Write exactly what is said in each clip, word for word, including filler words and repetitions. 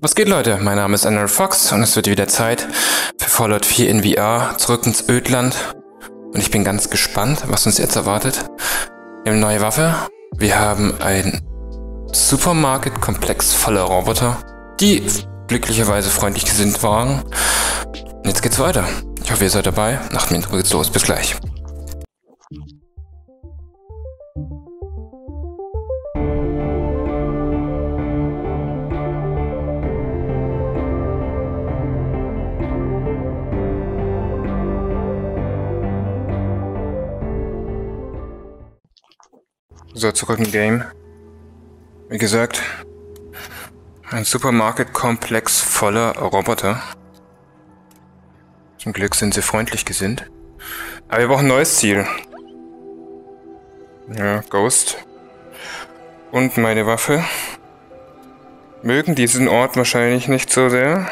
Was geht, Leute? Mein Name ist Andrew Fox und es wird wieder Zeit für Fallout vier in V R, zurück ins Ödland. Und ich bin ganz gespannt, was uns jetzt erwartet. Wir haben eine neue Waffe. Wir haben einen Supermarket-Komplex voller Roboter, die glücklicherweise freundlich gesinnt waren. Und jetzt geht's weiter. Ich hoffe, ihr seid dabei. Nach dem Intro geht's los. Bis gleich. So, zurück im Game. Wie gesagt, ein Supermarket-Komplex voller Roboter. Zum Glück sind sie freundlich gesinnt. Aber wir brauchen ein neues Ziel. Ja, Ghost. Und meine Waffe. Mögen diesen Ort wahrscheinlich nicht so sehr.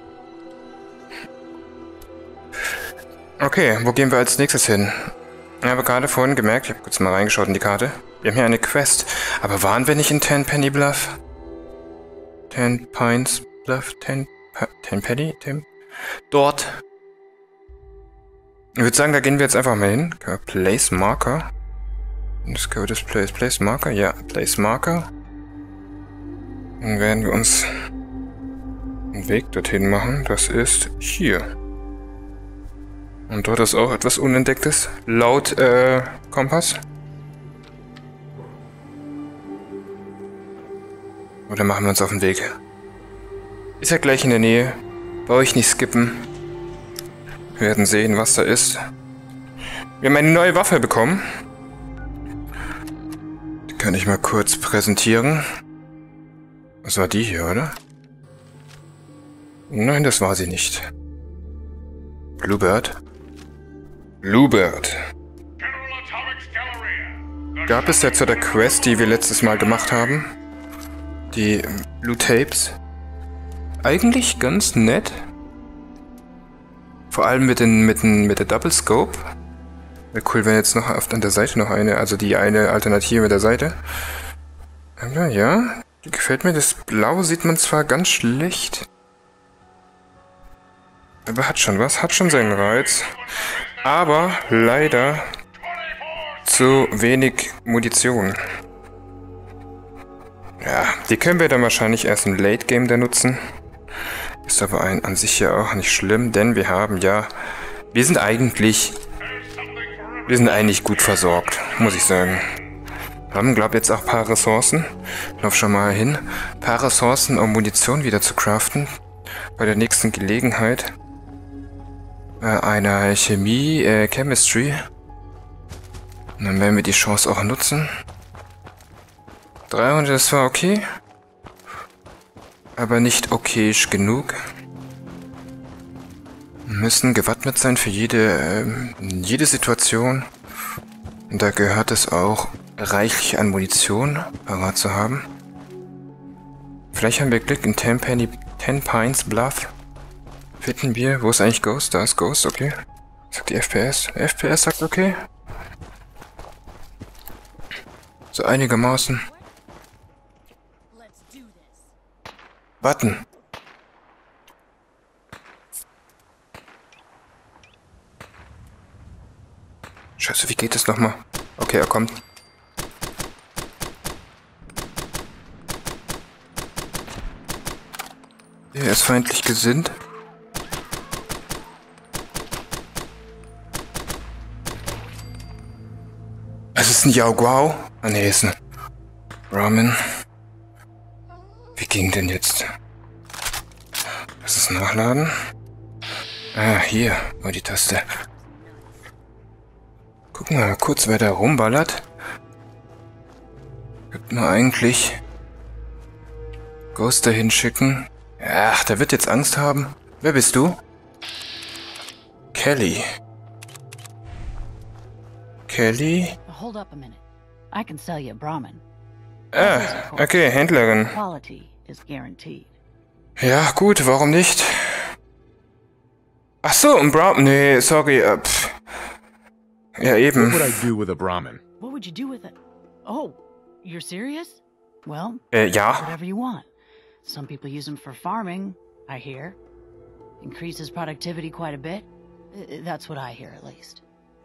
Okay, wo gehen wir als nächstes hin? Ich habe gerade vorhin gemerkt, ich habe kurz mal reingeschaut in die Karte. Wir haben hier eine Quest. Aber waren wir nicht in Tenpenny Bluff? Ten Pines Bluff? Ten... Tenpenny? Ten... Dort. Ich würde sagen, da gehen wir jetzt einfach mal hin. Place Marker. Discover this place. Place Marker? Ja, Place Marker. Dann werden wir uns einen Weg dorthin machen. Das ist hier. Und dort ist auch etwas Unentdecktes. Laut äh, Kompass. Oder machen wir uns auf den Weg? Ist ja gleich in der Nähe. Brauche ich nicht skippen. Wir werden sehen, was da ist. Wir haben eine neue Waffe bekommen. Die kann ich mal kurz präsentieren. Was war die hier, oder? Nein, das war sie nicht. Bluebird. Bluebird. Gab es ja zu der Quest, die wir letztes Mal gemacht haben. Die Blue Tapes. Eigentlich ganz nett. Vor allem mit, den, mit, den, mit der Double Scope. Wäre cool, wenn jetzt noch auf an der Seite noch eine, also die eine Alternative mit der Seite. Aber ja, die gefällt mir. Das Blau sieht man zwar ganz schlecht. Aber hat schon was, hat schon seinen Reiz. Aber leider zu wenig Munition. Ja, die können wir dann wahrscheinlich erst im Late Game dann nutzen. Ist aber ein, an sich ja auch nicht schlimm, denn wir haben ja... Wir sind eigentlich... Wir sind eigentlich gut versorgt, muss ich sagen. Haben, glaube ich, jetzt auch ein paar Ressourcen. Lauf schon mal hin. Ein paar Ressourcen, um Munition wieder zu craften. Bei der nächsten Gelegenheit. Äh, einer Chemie, äh, Chemistry. Und dann werden wir die Chance auch nutzen. dreihundert, das war okay. Aber nicht okayisch genug. Wir müssen gewappnet sein für jede, ähm, jede Situation. Und da gehört es auch, reichlich an Munition parat zu haben. Vielleicht haben wir Glück in Tenpenny, Ten Pines Bluff. Finden wir, wo ist eigentlich Ghost? Da ist Ghost, okay. Sagt die F P S. F P S sagt okay. So einigermaßen. Button. Scheiße, wie geht das nochmal? Okay, er kommt. Er ist feindlich gesinnt. Es ist ein Yao Guao. Ah ne, ist ein Ramen. Wie ging denn jetzt? Lass es nachladen. Ah, hier. Oh, die Taste. Gucken wir mal kurz, wer da rumballert. Könnten wir eigentlich Ghost dahin schicken. Ach, der wird jetzt Angst haben. Wer bist du? Kelly. Kelly? Hold up a minute. I can sell you a Brahmin. Ah, okay, Händlerin. Quality is guaranteed. Ja, gut, warum nicht? Ach so, ein Brahmin. Nee, sorry. Äh, pff. Ja, eben. What would I do with a Brahmin? What would you do with it? Oh, you're serious? Well, Äh, ja. whatever you want. Some people use them for farming, I hear. Increases productivity quite a bit. Uh, That's what I hear, at least.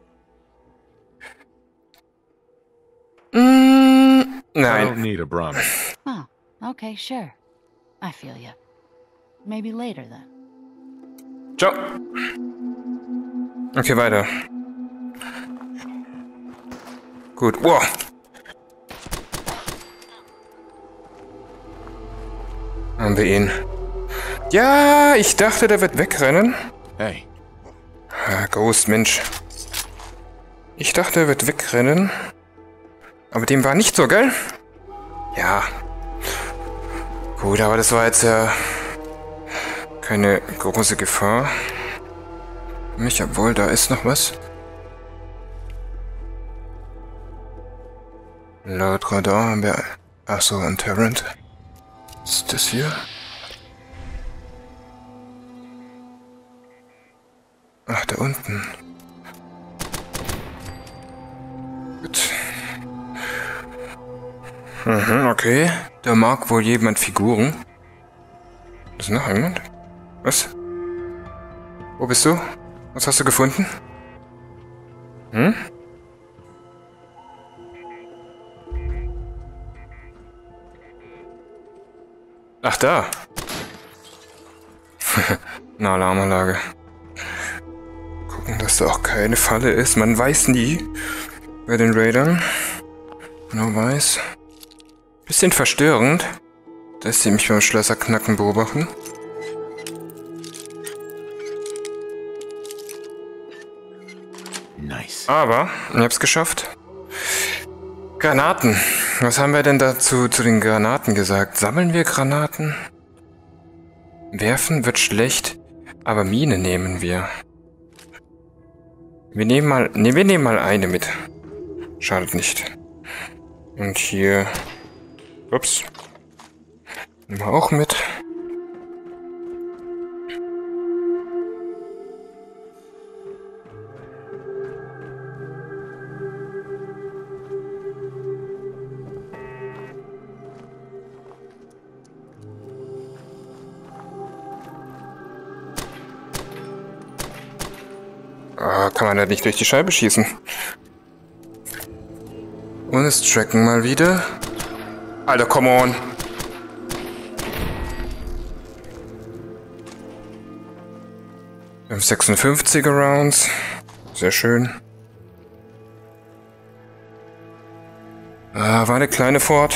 Mm, I nein. don't need a Brahmin. Oh, okay, sure. I feel ya. Maybe later, then. Ciao. Okay, weiter. Gut. Wow. Haben wir ihn. Ja, ich dachte, der wird wegrennen. Hey, Ah, Ghost, Mensch. Ich dachte, er wird wegrennen. Aber dem war nicht so, gell? Ja. Gut, aber das war jetzt ja keine große Gefahr. Mich, obwohl, da ist noch was. Laut Radar haben wir... Achso, ein Terrant. Was ist das hier? Ach, da unten. Gut. Mhm, okay. Da mag wohl jemand Figuren. Ist noch jemand? Was? Wo bist du? Was hast du gefunden? Hm? Ach, da. Eine Alarmanlage. Gucken, dass da auch keine Falle ist. Man weiß nie bei den Raidern. Genau weiß. Bisschen verstörend, dass sie mich beim Schlösserknacken beobachten. nice. Aber, ich hab's geschafft. Granaten. Was haben wir denn dazu zu den Granaten gesagt? Sammeln wir Granaten? Werfen wird schlecht, aber Mine nehmen wir. Wir nehmen mal, ne, wir nehmen mal eine mit. Schadet nicht. Und hier, ups, nehmen wir auch mit. Ah, kann man da nicht durch die Scheibe schießen? Und es tracken mal wieder. Alter, come on. Wir haben sechsundfünfziger Rounds. Sehr schön. Ah, war eine kleine Fort.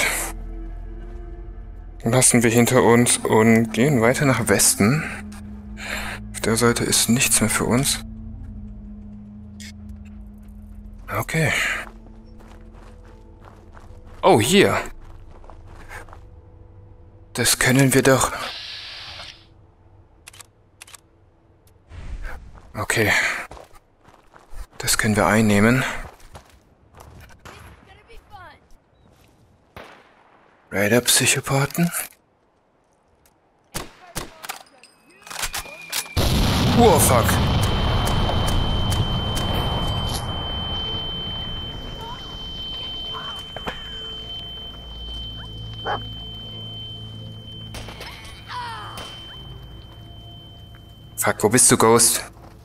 Lassen wir hinter uns und gehen weiter nach Westen. Auf der Seite ist nichts mehr für uns. Okay. Oh, hier. Das können wir doch... Okay. Das können wir einnehmen. Raider-Psychopathen. Oh, fuck. Fuck, wo bist du, Ghost?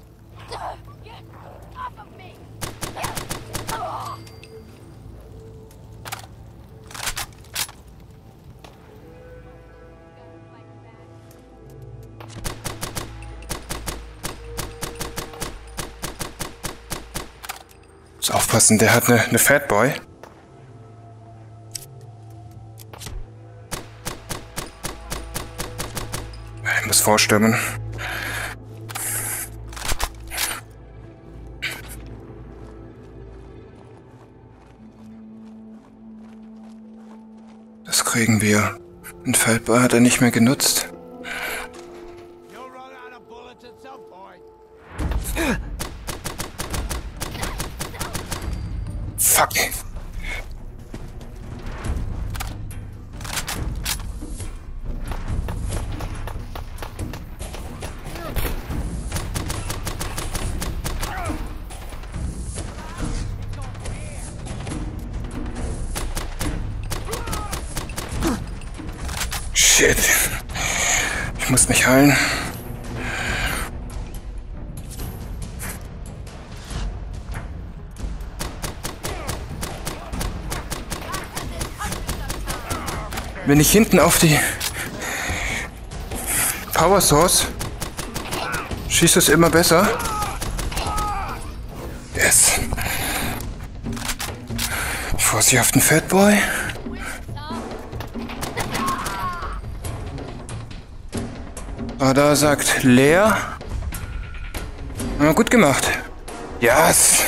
Muss aufpassen, der hat eine, eine Fatboy. Ich muss vorstürmen. Das kriegen wir. Ein Feldball hat er nicht mehr genutzt. Fuck. Shit. Ich muss mich heilen. Wenn ich hinten auf die Power Source schießt es immer besser. Yes. Vorsicht auf den Fatboy. Radar sagt leer. Na, gut gemacht. Yes.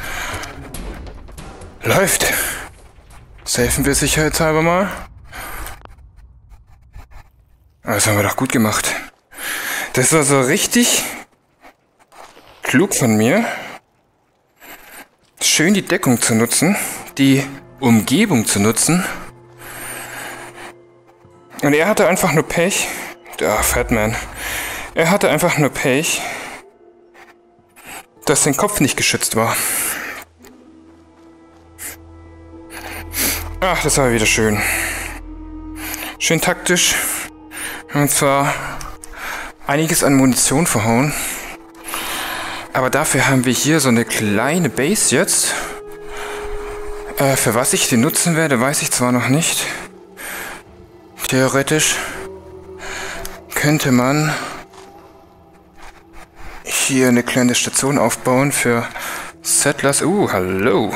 Läuft. Safen wir sicherheitshalber mal. Das haben wir doch gut gemacht. Das war so richtig klug von mir. Schön die Deckung zu nutzen, die Umgebung zu nutzen. Und er hatte einfach nur Pech. Ah, Fatman. Er hatte einfach nur Pech, dass sein Kopf nicht geschützt war. Ach, das war wieder schön. Schön taktisch. Und zwar einiges an Munition verhauen. Aber dafür haben wir hier so eine kleine Base jetzt. Äh, für was ich sie nutzen werde, weiß ich zwar noch nicht. Theoretisch könnte man hier eine kleine Station aufbauen für Settlers. Uh, hallo.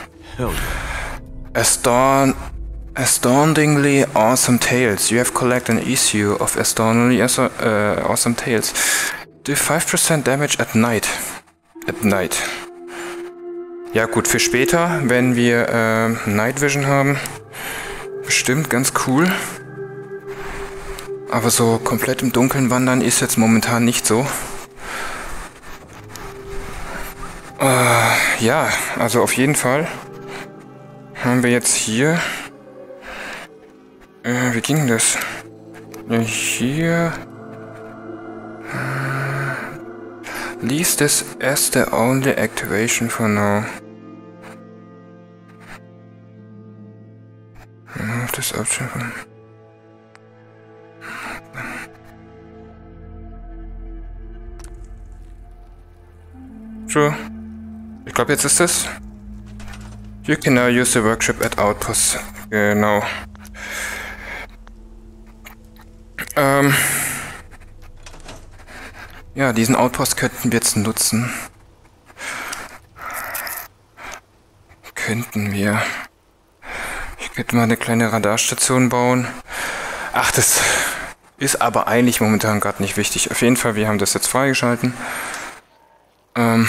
Aston Astoundingly awesome tales. You have collected an issue of astoundingly uh, awesome tales. Do five percent damage at night. At night. Ja gut, für später, wenn wir äh, Night Vision haben. Bestimmt ganz cool. Aber so komplett im Dunkeln wandern ist jetzt momentan nicht so. Äh, ja, also auf jeden Fall haben wir jetzt hier... Äh, wie ging das? Hier... Äh, least this as the only activation for now. Remove this option from... True. Ich glaube, jetzt ist es. You can now use the workshop at Outpost. Genau. Ähm. Ja, diesen Outpost könnten wir jetzt nutzen. Könnten wir. Ich könnte mal eine kleine Radarstation bauen. Ach, das ist aber eigentlich momentan gerade nicht wichtig. Auf jeden Fall, wir haben das jetzt freigeschalten. Ähm.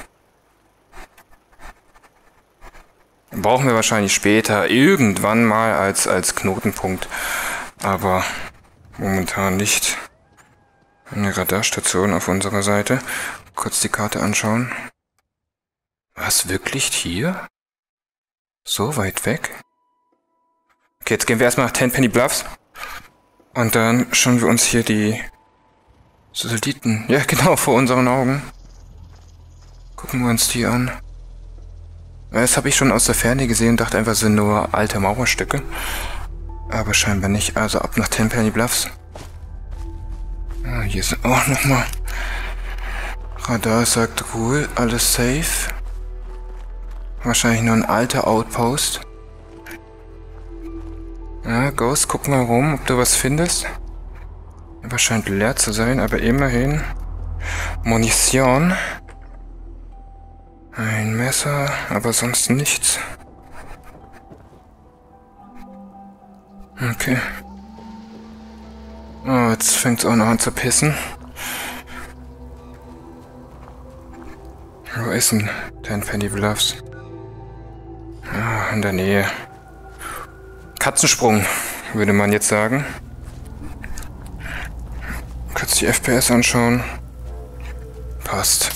Brauchen wir wahrscheinlich später irgendwann mal als, als Knotenpunkt. Aber momentan nicht. Eine Radarstation auf unserer Seite. Kurz die Karte anschauen. Was, wirklich hier? So weit weg? Okay, jetzt gehen wir erstmal nach Tenpenny Bluffs. Und dann schauen wir uns hier die Satelliten, ja genau, vor unseren Augen. Gucken wir uns die an. Das habe ich schon aus der Ferne gesehen und dachte einfach, es sind nur alte Mauerstücke. Aber scheinbar nicht. Also ab nach Tenpenny Bluffs. Ah, hier sind auch nochmal. Radar sagt Ruhe, alles safe. Wahrscheinlich nur ein alter Outpost. Ja, Ghost, guck mal rum, ob du was findest. Aber scheint leer zu sein, aber immerhin. Munition. Ein Messer, aber sonst nichts. Okay. Oh, jetzt fängt es auch noch an zu pissen. Wo ist denn Tenpenny Bluffs? Ah, in der Nähe. Katzensprung, würde man jetzt sagen. Kurz die F P S anschauen. Passt.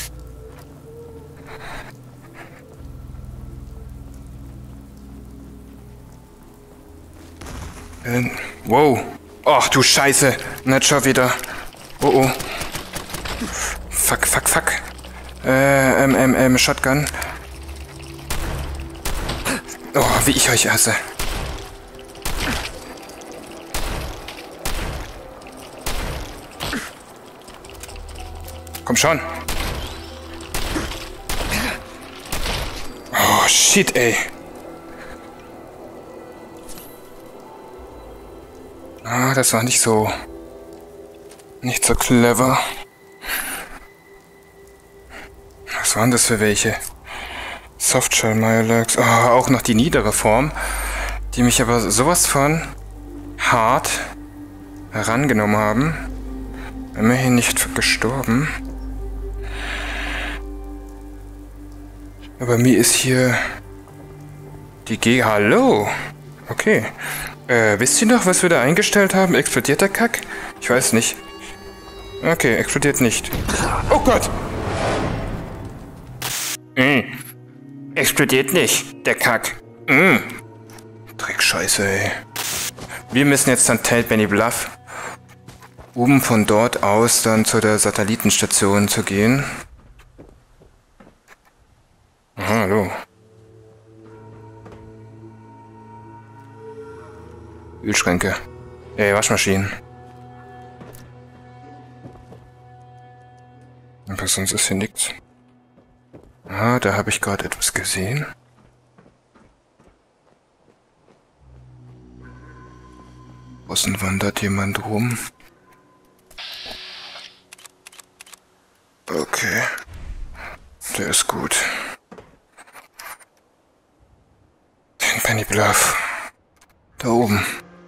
Äh, wow. Ach du Scheiße. Nicht schon wieder. Oh oh. Fuck, fuck, fuck. Äh, ähm, ähm, ähm, Shotgun. Oh, wie ich euch hasse. Komm schon. Oh, shit, ey. Ah, das war nicht so... Nicht so clever. Was waren das für welche? Softshell Miralax. Oh, auch noch die niedere Form, die mich aber sowas von hart herangenommen haben. Immerhin nicht gestorben. Aber mir ist hier die G... Hallo! Okay. Äh, wisst ihr noch, was wir da eingestellt haben? Explodiert der Kack? Ich weiß nicht. Okay, explodiert nicht. Oh Gott! Mm. Explodiert nicht, der Kack. Mm. Dreckscheiße, ey. Wir müssen jetzt dann Tenpenny Bluff, um von dort aus dann zu der Satellitenstation zu gehen. Aha, hallo. Ölschränke. Ey, Waschmaschinen. Aber sonst ist hier nichts. Ah, da habe ich gerade etwas gesehen. Außen wandert jemand rum. Okay. Der ist gut. Tenpenny Bluff. Da oben.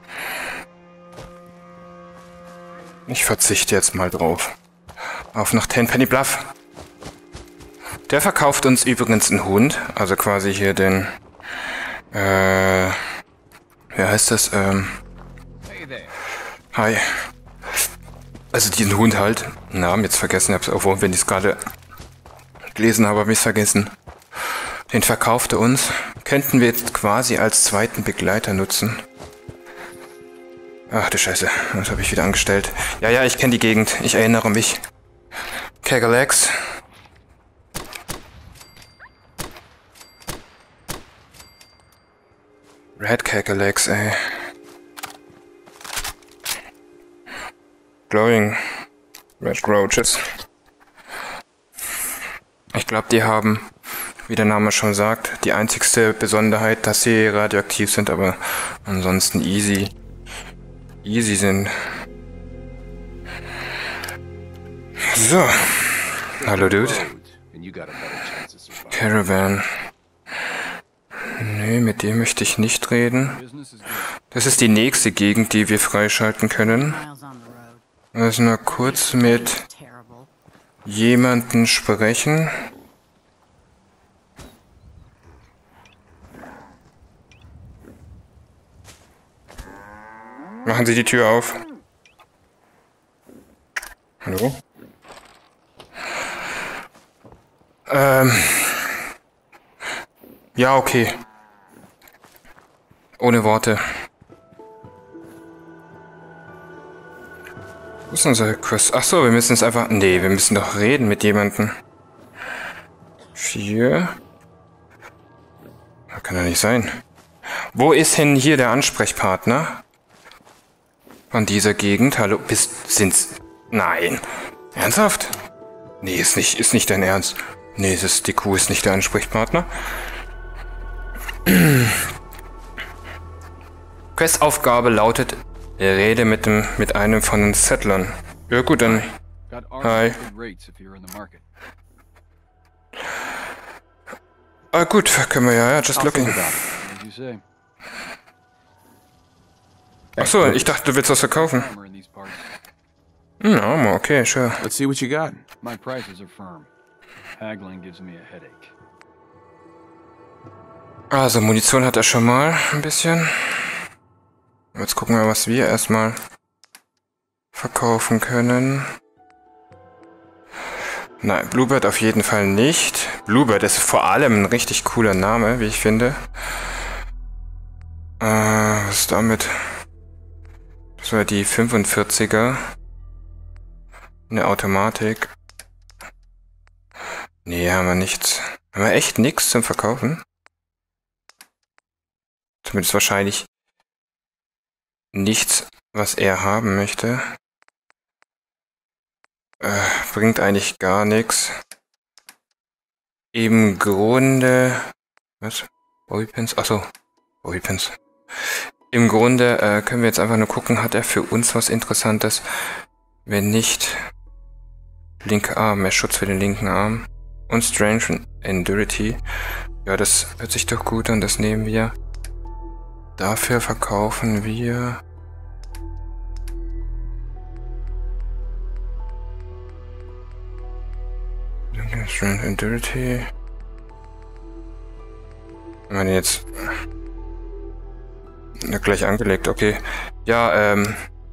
Ich verzichte jetzt mal drauf. Auf nach Tenpenny Bluff. Der verkauft uns übrigens einen Hund. Also quasi hier den... Äh... Wie heißt das? Ähm... Hi. Also diesen Hund halt. Namen jetzt vergessen. Ich hab's auch, wenn ich es gerade gelesen habe, habe ich es vergessen. Den verkauft er uns. Könnten wir jetzt quasi als zweiten Begleiter nutzen. Ach du Scheiße. Was habe ich wieder angestellt? Ja, ja, ich kenne die Gegend. Ich erinnere mich. Kegelex. Red Kegelex, ey. Glowing Red Roaches. Ich glaube, die haben, wie der Name schon sagt, die einzigste Besonderheit, dass sie radioaktiv sind, aber ansonsten easy. Easy sind. So. Hallo, Dude. Caravan. Nee, mit dem möchte ich nicht reden. Das ist die nächste Gegend, die wir freischalten können. Also mal kurz mit jemanden sprechen. Machen Sie die Tür auf. Hallo? Ähm. Ja, okay. Ohne Worte. Wo ist unser Quest? Achso, wir müssen es einfach... Nee, wir müssen doch reden mit jemandem. Vier. Das kann doch nicht sein. Wo ist denn hier der Ansprechpartner? Von dieser Gegend? Hallo, bist... Sind's... Nein. Ernsthaft? Nee, ist nicht, ist nicht dein Ernst. Nee, das ist, die Kuh ist nicht der Ansprechpartner. Questaufgabe lautet... Rede mit dem mit einem von den Settlern. Ja gut, dann... Hi. Ah gut, können wir ja, ja, just looking. Achso, ich dachte, du willst was verkaufen. Hm, Armor, okay, sure. Let's see what you got. My prices are firm. Haggling gives me a headache. Also, Munition hat er schon mal ein bisschen. Jetzt gucken wir, was wir erstmal verkaufen können. Nein, Bluebird auf jeden Fall nicht. Bluebird ist vor allem ein richtig cooler Name, wie ich finde. Äh, was ist damit? Das war die fünfundvierziger. Eine Automatik. Nee, haben wir nichts. Haben wir echt nichts zum Verkaufen? Zumindest wahrscheinlich nichts, was er haben möchte. Äh, bringt eigentlich gar nichts. Im Grunde... Was? Bobbypins? Achso. Bobbypins. Im Grunde äh, können wir jetzt einfach nur gucken, hat er für uns was Interessantes? Wenn nicht... Linker Arm, mehr Schutz für den linken Arm. Und Strength und Endurity. Ja, das hört sich doch gut an, das nehmen wir. Dafür verkaufen wir... Strength and Endurity. Wenn man jetzt... Ja, gleich angelegt, okay. Ja, ähm...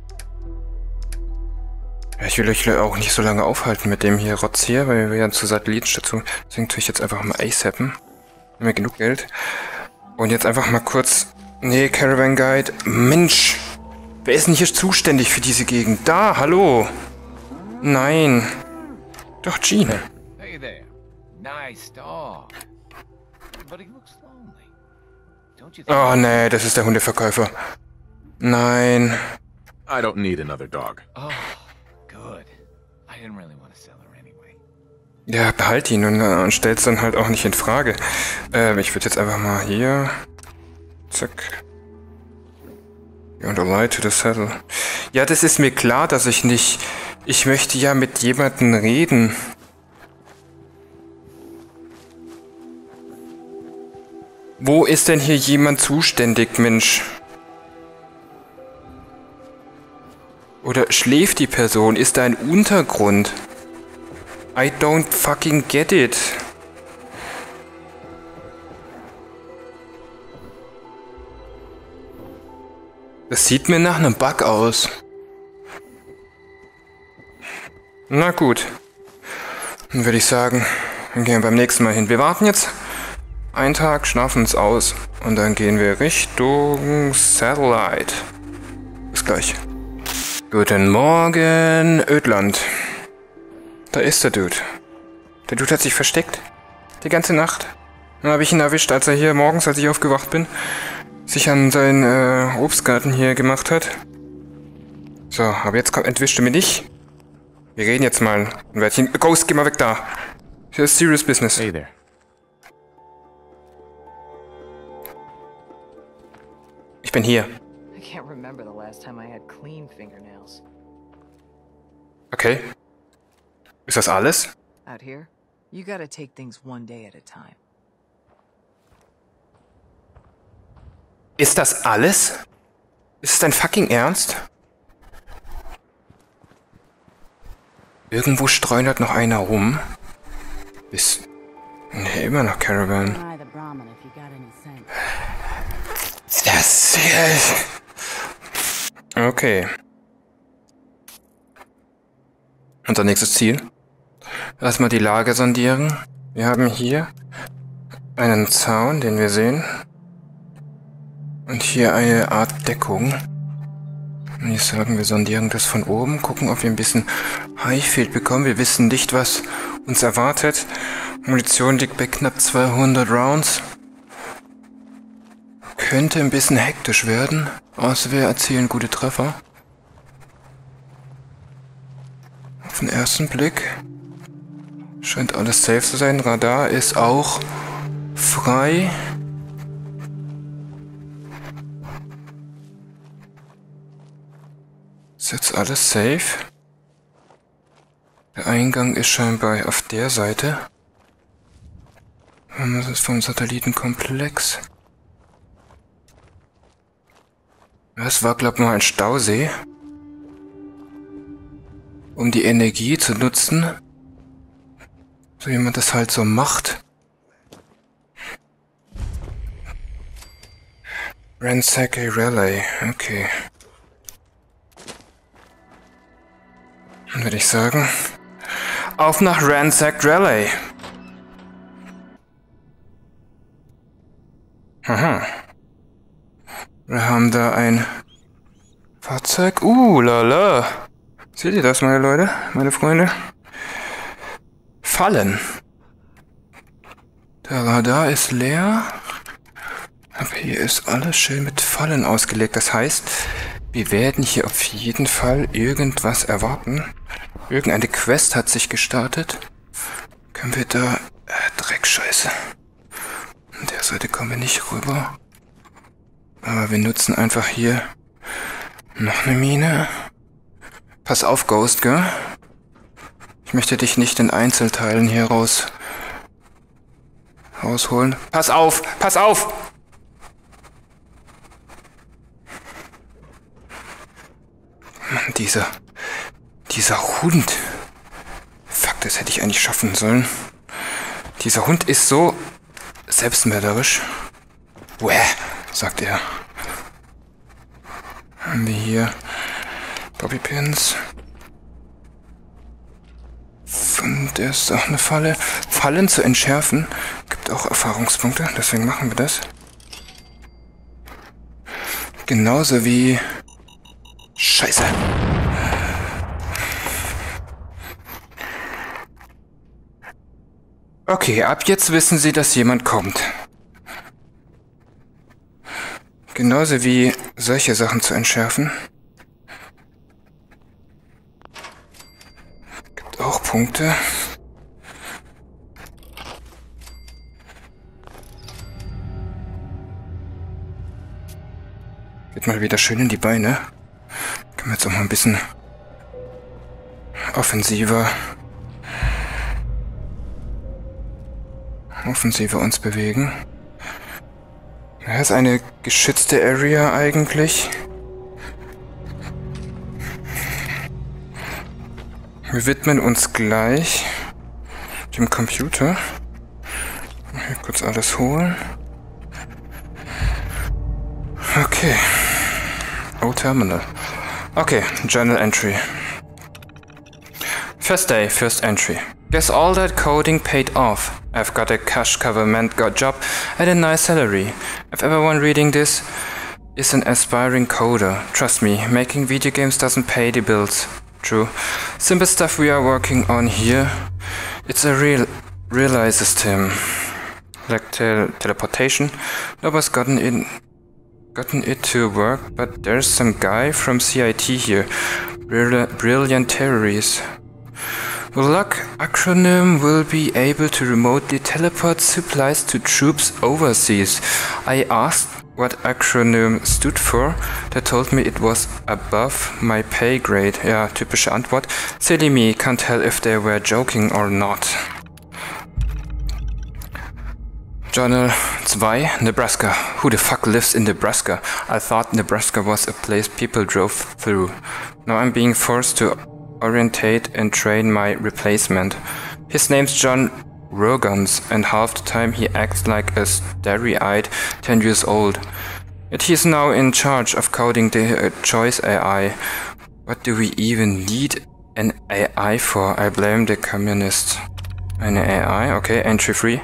Ja, ich will euch auch nicht so lange aufhalten mit dem hier Rotz hier, weil wir ja zur Satellitenstation... Deswegen tue ich jetzt einfach mal ASAppen. Haben wir genug Geld. Und jetzt einfach mal kurz... Nee, Caravan Guide. Mensch! Wer ist denn hier zuständig für diese Gegend? Da, hallo! Nein! Doch, Gene. Hey there. Nice dog. But he looks lonely. Don't you think? Oh, nee, das ist der Hundeverkäufer. Nein. I don't need another dog. Oh, good. I didn't really want to sell her anyway. Ja, behalt ihn und, und stell's dann halt auch nicht in Frage. Ähm, ich würde jetzt einfach mal hier... Zack. Und a light to the saddle. Ja, das ist mir klar, dass ich nicht... Ich möchte ja mit jemandem reden. Wo ist denn hier jemand zuständig, Mensch? Oder schläft die Person? Ist da ein Untergrund? I don't fucking get it. Das sieht mir nach einem Bug aus. Na gut. Dann würde ich sagen, dann gehen wir beim nächsten Mal hin. Wir warten jetzt einen Tag, schlafen uns aus und dann gehen wir Richtung Satellite. Bis gleich. Guten Morgen, Ödland. Da ist der Dude. Der Dude hat sich versteckt. Die ganze Nacht. Dann habe ich ihn erwischt, als er hier morgens, als ich aufgewacht bin, sich an seinen äh, Obstgarten hier gemacht hat. So, aber jetzt kommt, entwischt er mich nicht. Wir reden jetzt mal ein Wörtchen. Ghost, geh mal weg da. Hier ist Serious Business. Hey there. Ich bin hier. I can't remember the last time I had clean fingernails. Okay. Ist das alles? Out here, you gotta take things one day at a time. Ist das alles? Ist es dein fucking Ernst? Irgendwo streunert noch einer rum. Ist... Nee, immer noch Caravan. Deny the Brahmin if you got any sense. Das hier... Okay. Unser nächstes Ziel. Erstmal die Lage sondieren. Wir haben hier einen Zaun, den wir sehen. Und hier eine Art Deckung. Und ich sagen, wir sondieren das von oben, gucken, ob wir ein bisschen Highfield bekommen. Wir wissen nicht, was uns erwartet. Munition liegt bei knapp zweihundert Rounds. Könnte ein bisschen hektisch werden, außer wir erzielen gute Treffer. Auf den ersten Blick scheint alles safe zu sein. Radar ist auch frei. Ist jetzt alles safe. Der Eingang ist scheinbar auf der Seite. Das ist vom Satellitenkomplex. Das war, glaube ich, mal ein Stausee. Um die Energie zu nutzen. So wie man das halt so macht. Ransack a Relay. Okay. Dann würde ich sagen, auf nach Ransack Relay. Aha. Wir haben da ein Fahrzeug. Uh, lala. Seht ihr das, meine Leute, meine Freunde? Fallen. Der Radar ist leer. Aber hier ist alles schön mit Fallen ausgelegt. Das heißt, wir werden hier auf jeden Fall irgendwas erwarten. Irgendeine Quest hat sich gestartet. Können wir da... Äh, Dreckscheiße. An der Seite kommen wir nicht rüber. Aber wir nutzen einfach hier noch eine Mine. Pass auf, Ghost, gell? Ich möchte dich nicht in Einzelteilen hier raus... rausholen. Pass auf! Pass auf! Mann, dieser... Dieser Hund. Fuck, das hätte ich eigentlich schaffen sollen. Dieser Hund ist so selbstmörderisch. Wäh, sagt er. Haben wir hier Bobby Pins. Und da ist auch eine Falle. Fallen zu entschärfen gibt auch Erfahrungspunkte, deswegen machen wir das. Genauso wie... Scheiße. Okay, ab jetzt wissen Sie, dass jemand kommt. Genauso wie solche Sachen zu entschärfen. Gibt auch Punkte. Geht mal wieder schön in die Beine. Können wir jetzt auch mal ein bisschen offensiver... offensiver uns bewegen. Das ist eine geschützte Area eigentlich. Wir widmen uns gleich dem Computer. Hier kurz alles holen. Okay. Oh, Terminal. Okay, Journal Entry. First day, first entry. Guess all that coding paid off. I've got a cash government got job at a nice salary. If everyone reading this is an aspiring coder, trust me, making video games doesn't pay the bills. True. Simple stuff we are working on here. It's a real relay system. Like tel teleportation. Nobody's gotten in gotten it to work, but there's some guy from C I T here. Brill brilliant theories. With luck, Acronym will be able to remotely teleport supplies to troops overseas. I asked what Acronym stood for. They told me it was above my pay grade. Ja, typische Antwort. Silly me, can't tell if they were joking or not. Journal two, Nebraska. Who the fuck lives in Nebraska? I thought Nebraska was a place people drove through. Now I'm being forced to orientate and train my replacement. His name's John Rogans, and half the time he acts like a starry-eyed ten years old. Yet he's now in charge of coding the uh, choice A I. What do we even need an A I for? I blame the communists. Eine A I, okay, entry free.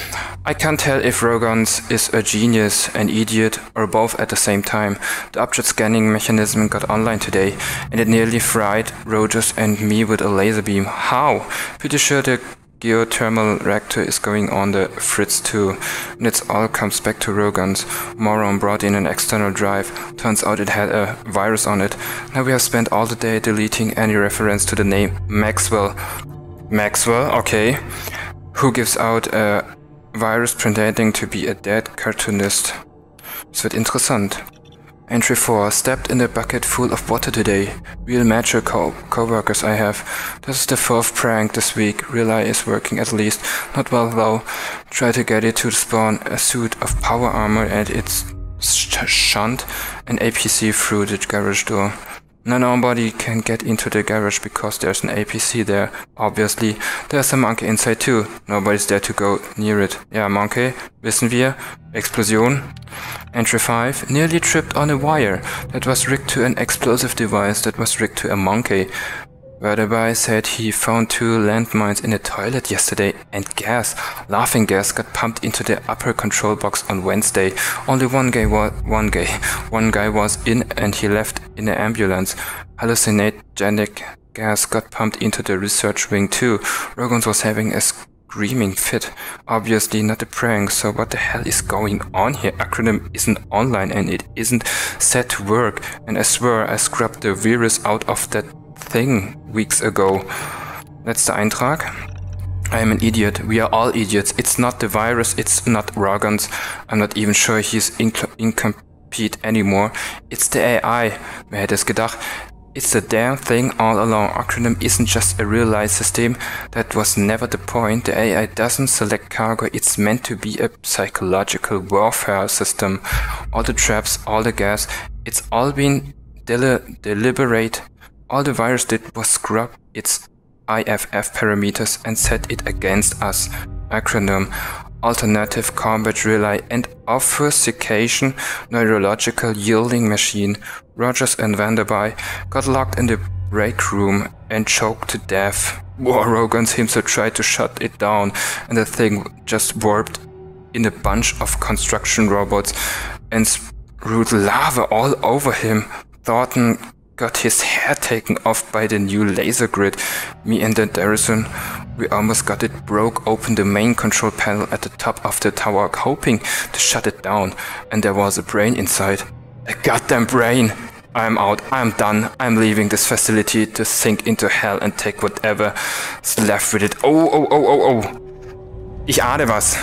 I can't tell if Rogans is a genius, an idiot, or both at the same time. The object scanning mechanism got online today, and it nearly fried Rogers and me with a laser beam. How? Pretty sure the geothermal reactor is going on the fritz too, and it all comes back to Rogans. Moron brought in an external drive. Turns out it had a virus on it. Now we have spent all the day deleting any reference to the name Maxwell. Maxwell, okay. Who gives out a virus pretending to be a dead cartoonist? Es wird interessant. Entry four. Stepped in a bucket full of water today. Real mature co co-workers I have. This is the fourth prank this week. Relay is working at least. Not well though. Try to get it to spawn a suit of power armor and it's sh shunt an A P C through the garage door. No, nobody can get into the garage because there's an A P C there. Obviously, there's a monkey inside too. Nobody's there to go near it. Ja, monkey, wissen wir. Explosion. Entry five. Nearly tripped on a wire that was rigged to an explosive device that was rigged to a monkey. Whereby said he found two landmines in a toilet yesterday and gas, laughing gas, got pumped into the upper control box on Wednesday. Only one guy was one guy, one guy was in and he left in an ambulance. Hallucinogenic gas got pumped into the research wing too. Rogans was having a screaming fit. Obviously not a prank, so what the hell is going on here? Acronym isn't online and it isn't set to work. And I swear I scrubbed the virus out of that thing weeks ago. Letzter Eintrag. I am an idiot. We are all idiots. It's not the virus. It's not Ragans. I'm not even sure he's inc incomplete anymore. It's the A I. Wer hätte es gedacht? It's the damn thing all along. Acronym isn't just a real-life system. That was never the point. The A I doesn't select cargo. It's meant to be a psychological warfare system. All the traps, all the gas, it's all been deli deliberate. All the virus did was scrub its I F F parameters and set it against us. Acronym: Alternative Combat Relay and Obfuscation Neurological Yielding Machine. Rogers and Vanderby got locked in the break room and choked to death. War Rogans himself tried to shut it down, and the thing just warped in a bunch of construction robots and spewed lava all over him. Thornton got his hair taken off by the new laser grid. Me and the Garrison, we almost got it. Broke open the main control panel at the top of the tower, hoping to shut it down, and there was a brain inside. A goddamn brain! I'm out, I'm done, I'm leaving this facility to sink into hell and take whatever's left with it. Oh, oh, oh, oh, oh. Ich ahne was.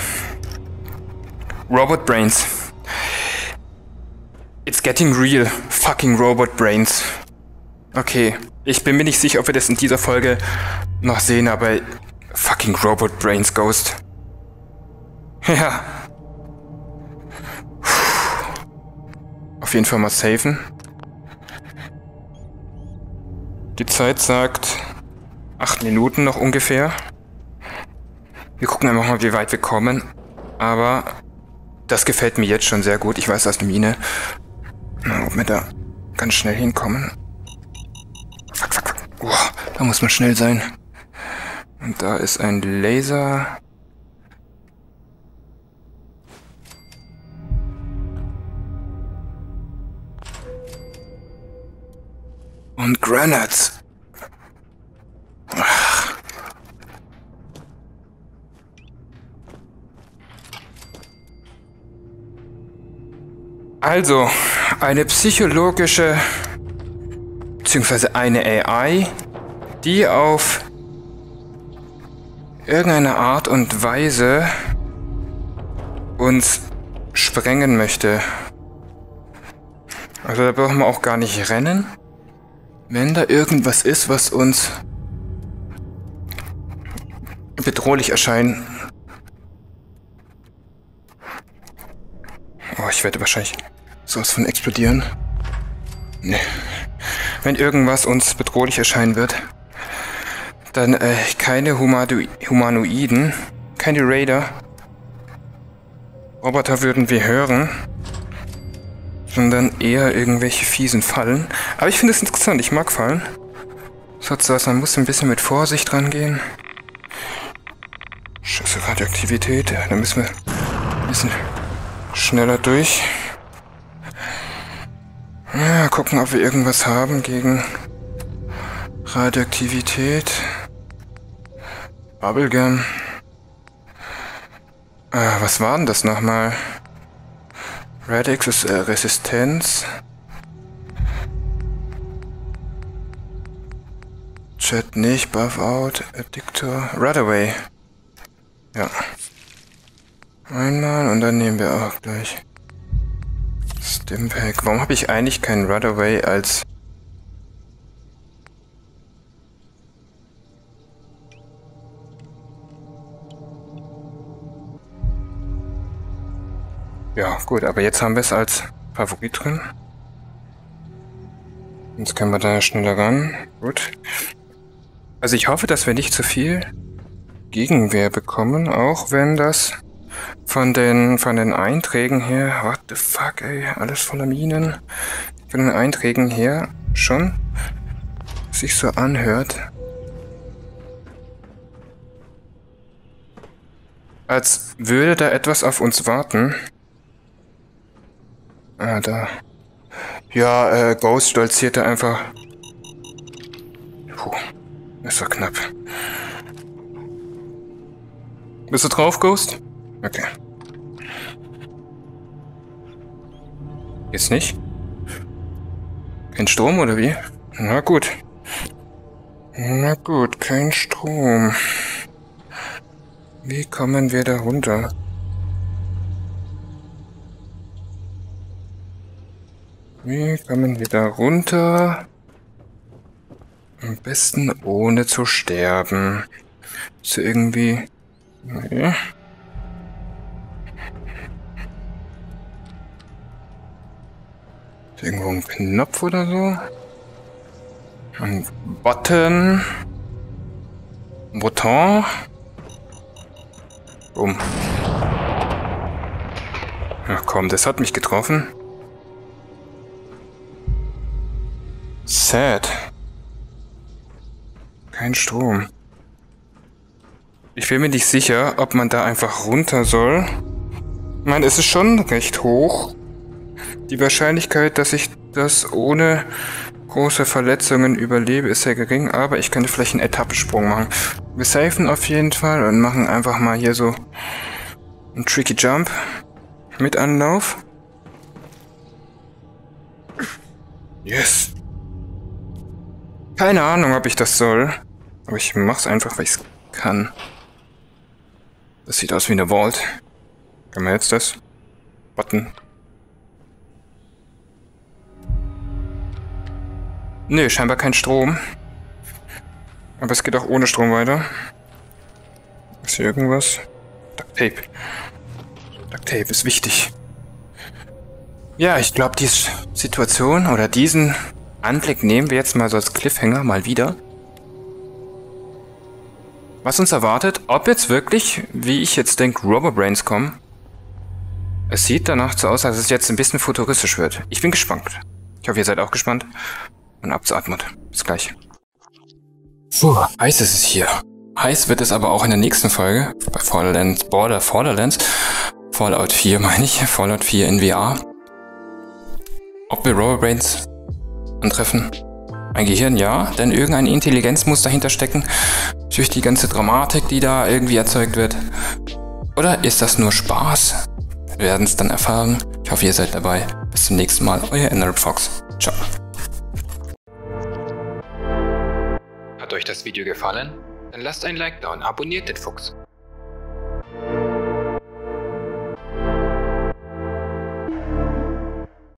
Robot brains. It's getting real. Fucking robot brains. Okay, ich bin mir nicht sicher, ob wir das in dieser Folge noch sehen, aber fucking Robot Brains Ghost. Ja. Auf jeden Fall mal safen. Die Zeit sagt acht Minuten noch ungefähr. Wir gucken einfach mal, wie weit wir kommen. Aber das gefällt mir jetzt schon sehr gut. Ich weiß, dass eine Mine. Ob wir da ganz schnell hinkommen. Fuck, fuck, fuck. Oh, da muss man schnell sein. Und da ist ein Laser. Und Granats. Ach. Also, eine psychologische, beziehungsweise eine A I, die auf irgendeine Art und Weise uns sprengen möchte. Also da brauchen wir auch gar nicht rennen. Wenn da irgendwas ist, was uns bedrohlich erscheint. Oh, ich werde wahrscheinlich sowas von explodieren. Nee. Wenn irgendwas uns bedrohlich erscheinen wird, dann äh, keine Humano Humanoiden, keine Raider. Roboter würden wir hören, sondern eher irgendwelche fiesen Fallen. Aber ich finde es interessant, ich mag Fallen. Sozusagen, man muss ein bisschen mit Vorsicht rangehen. Scheiße, Radioaktivität, da müssen wir ein bisschen schneller durch. Ja, gucken, ob wir irgendwas haben gegen Radioaktivität. Bubblegum. Ah, was war denn das nochmal? Radix ist äh, Resistenz. Chat nicht, Buff out, Addictor, Radaway. Ja. Einmal und dann nehmen wir auch gleich Stimpack. Warum habe ich eigentlich keinen Radaway als... Ja, gut, aber jetzt haben wir es als Favorit drin. Jetzt können wir da schneller ran. Gut. Also ich hoffe, dass wir nicht zu viel Gegenwehr bekommen, auch wenn das von den von den Einträgen her, what the fuck, ey, alles voller Minen, von den Einträgen her schon sich so anhört, als würde da etwas auf uns warten. Ah, da. Ja, äh, Ghost stolzierte einfach. Puh, ist doch knapp. Bist du drauf, Ghost? Okay. Jetzt nicht? Kein Strom oder wie? Na gut. Na gut, kein Strom. Wie kommen wir da runter? Wie kommen wir da runter? Am besten ohne zu sterben. So irgendwie... Nee. Ist irgendwo ein Knopf oder so? Ein Button. Ein Button. Bumm. Ach komm, das hat mich getroffen. Sad. Kein Strom. Ich bin mir nicht sicher, ob man da einfach runter soll. Ich meine, es ist schon recht hoch. Die Wahrscheinlichkeit, dass ich das ohne große Verletzungen überlebe, ist sehr gering, aber ich könnte vielleicht einen Etappensprung machen. Wir safen auf jeden Fall und machen einfach mal hier so einen Tricky Jump mit Anlauf. Yes. Keine Ahnung, ob ich das soll, aber ich mach's einfach, weil ich's kann. Das sieht aus wie eine Vault. Kann man jetzt das? Button. Nö, scheinbar kein Strom. Aber es geht auch ohne Strom weiter. Ist hier irgendwas? Duct Tape. Duct Tape ist wichtig. Ja, ich glaube, diese Situation oder diesen Anblick nehmen wir jetzt mal so als Cliffhanger mal wieder. Was uns erwartet, ob jetzt wirklich, wie ich jetzt denke, Robobrains kommen. Es sieht danach so aus, als es jetzt ein bisschen futuristisch wird. Ich bin gespannt. Ich hoffe, ihr seid auch gespannt. Und abzuatmen. Bis gleich. Puh, heiß ist es hier. Heiß wird es aber auch in der nächsten Folge. Bei Borderlands, Border, Borderlands. Fallout vier meine ich. Fallout vier in V R. Ob wir Robobrains antreffen? Ein Gehirn, ja, denn irgendeine Intelligenz muss dahinter stecken. Durch die ganze Dramatik, die da irgendwie erzeugt wird. Oder ist das nur Spaß? Wir werden es dann erfahren. Ich hoffe, ihr seid dabei. Bis zum nächsten Mal. Euer Emerald Fox. Ciao. Hat euch das Video gefallen? Dann lasst ein Like da und abonniert den Fuchs.